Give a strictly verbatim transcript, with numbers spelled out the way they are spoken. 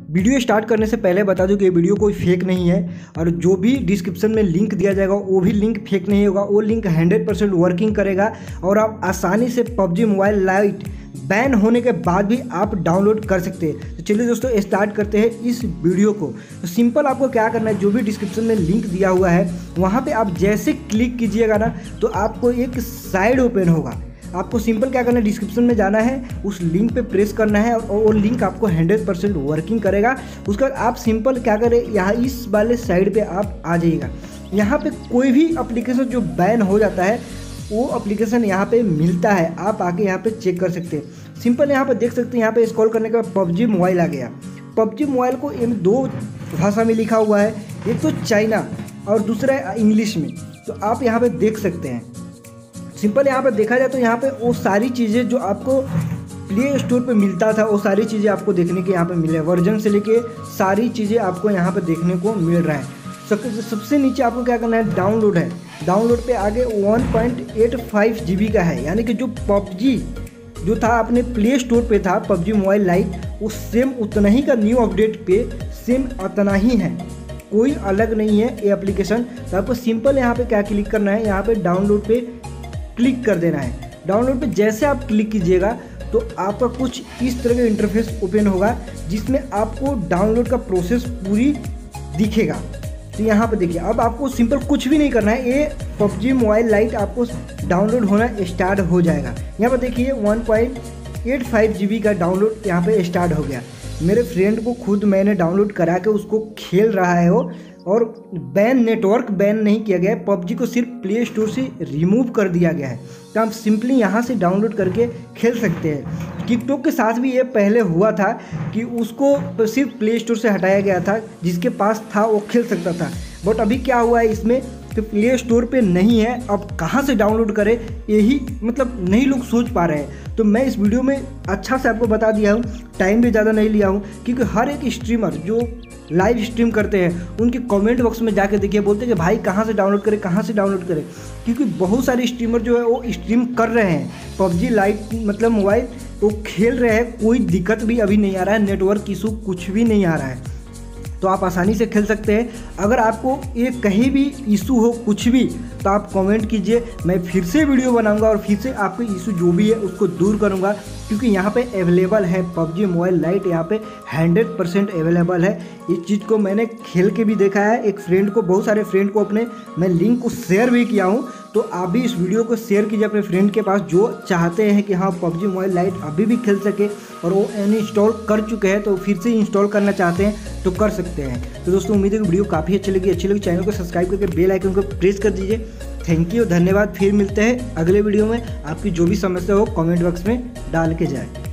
Video start करने से पहले बता दूं कि ये वीडियो कोई फेक नहीं है और जो भी डिस्क्रिप्शन में लिंक दिया जाएगा वो भी लिंक फेक नहीं होगा। वो लिंक हंड्रेड परसेंट वर्किंग करेगा और आप आसानी से पबजी मोबाइल लाइट बैन होने के बाद भी आप डाउनलोड कर सकते हैं। तो चलिए दोस्तों स्टार्ट करते हैं इस वीडियो को। तो सिंपल आपको क्या करना है, जो भी डिस्क्रिप्शन में लिंक दिया हुआ है वहाँ पे आप जैसे क्लिक कीजिएगा ना तो आपको एक साइड ओपन होगा। आपको सिंपल क्या करना है, डिस्क्रिप्शन में जाना है, उस लिंक पे प्रेस करना है और वो लिंक आपको हंड्रेड परसेंट वर्किंग करेगा। उसके बाद आप सिंपल क्या करें, यहाँ इस वाले साइड पे आप आ जाइएगा। यहाँ पे कोई भी एप्लीकेशन जो बैन हो जाता है वो एप्लीकेशन यहाँ पे मिलता है, आप आके यहाँ पे चेक कर सकते हैं। सिंपल यहाँ पे देख सकते हैं, यहाँ पे स्क्रॉल करने के बाद पबजी मोबाइल आ गया। पबजी मोबाइल को इन दो भाषा में लिखा हुआ है, एक तो चाइना और दूसरा इंग्लिश में। तो आप यहाँ पे देख सकते हैं। सिंपल यहाँ पे देखा जाए तो यहाँ पे वो सारी चीज़ें जो आपको प्ले स्टोर पे मिलता था वो सारी चीज़ें आपको देखने के यहाँ पे मिले, वर्जन से लेके सारी चीज़ें आपको यहाँ पे देखने को मिल रहा है। सब सबसे नीचे आपको क्या करना है, डाउनलोड है। डाउनलोड पे आगे one point eight five G B का है, यानी कि जो पबजी जो था अपने प्ले स्टोर पे था पबजी मोबाइल लाइट, वो सेम उतना ही का न्यू अपडेट पे सेम उतना ही है, कोई अलग नहीं है ये एप्लीकेशन। तो आपको सिंपल यहाँ पे क्या क्लिक करना है, यहाँ पे डाउनलोड पे क्लिक कर देना है। डाउनलोड पे जैसे आप क्लिक कीजिएगा तो आपका कुछ इस तरह का इंटरफेस ओपन होगा जिसमें आपको डाउनलोड का प्रोसेस पूरी दिखेगा। तो यहाँ पे देखिए, अब आपको सिंपल कुछ भी नहीं करना है, ये पबजी मोबाइल लाइट आपको डाउनलोड होना स्टार्ट हो जाएगा। यहाँ पे देखिए one point eight five G B का डाउनलोड यहाँ पे स्टार्ट हो गया। मेरे फ्रेंड को खुद मैंने डाउनलोड करा के उसको खेल रहा है वो, और बैन नेटवर्क बैन नहीं किया गया है, पबजी को सिर्फ प्ले स्टोर से रिमूव कर दिया गया है। तो आप सिंपली यहाँ से डाउनलोड करके खेल सकते हैं। टिकटॉक के साथ भी ये पहले हुआ था कि उसको सिर्फ प्ले स्टोर से हटाया गया था, जिसके पास था वो खेल सकता था। बट अभी क्या हुआ है इसमें कि प्ले स्टोर पे नहीं है, अब कहाँ से डाउनलोड करें यही मतलब नहीं लोग सोच पा रहे हैं। तो मैं इस वीडियो में अच्छा से आपको बता दिया हूँ, टाइम भी ज़्यादा नहीं लिया हूँ, क्योंकि हर एक स्ट्रीमर जो लाइव स्ट्रीम करते हैं उनके कमेंट बॉक्स में जाके देखिए, बोलते हैं कि भाई कहाँ से डाउनलोड करें कहाँ से डाउनलोड करें, क्योंकि बहुत सारे स्ट्रीमर जो है वो स्ट्रीम कर रहे हैं पबजी लाइट मतलब मोबाइल, वो खेल रहे हैं, कोई दिक्कत भी अभी नहीं आ रहा है, नेटवर्क इशू कुछ भी नहीं आ रहा है। तो आप आसानी से खेल सकते हैं। अगर आपको ये कहीं भी इशू हो कुछ भी तो आप कमेंट कीजिए, मैं फिर से वीडियो बनाऊंगा और फिर से आपके इशू जो भी है उसको दूर करूंगा, क्योंकि यहाँ पे अवेलेबल है पबजी मोबाइल लाइट, यहाँ पे हंड्रेड परसेंट अवेलेबल है। इस चीज़ को मैंने खेल के भी देखा है, एक फ्रेंड को, बहुत सारे फ्रेंड को अपने मैं लिंक को शेयर भी किया हूँ। तो आप भी इस वीडियो को शेयर कीजिए अपने फ्रेंड के पास जो चाहते हैं कि हाँ पबजी मोबाइल लाइट अभी भी खेल सके, और वो इंस्टॉल कर चुके हैं तो फिर से इंस्टॉल करना चाहते हैं तो कर सकते हैं। तो दोस्तों उम्मीद है कि वीडियो काफ़ी अच्छी लगी। अच्छी लगी चैनल को सब्सक्राइब करके बेल आइकन को प्रेस कर दीजिए। थैंक यू, धन्यवाद। फिर मिलते हैं अगले वीडियो में। आपकी जो भी समस्या हो कमेंट बॉक्स में डाल के जाए।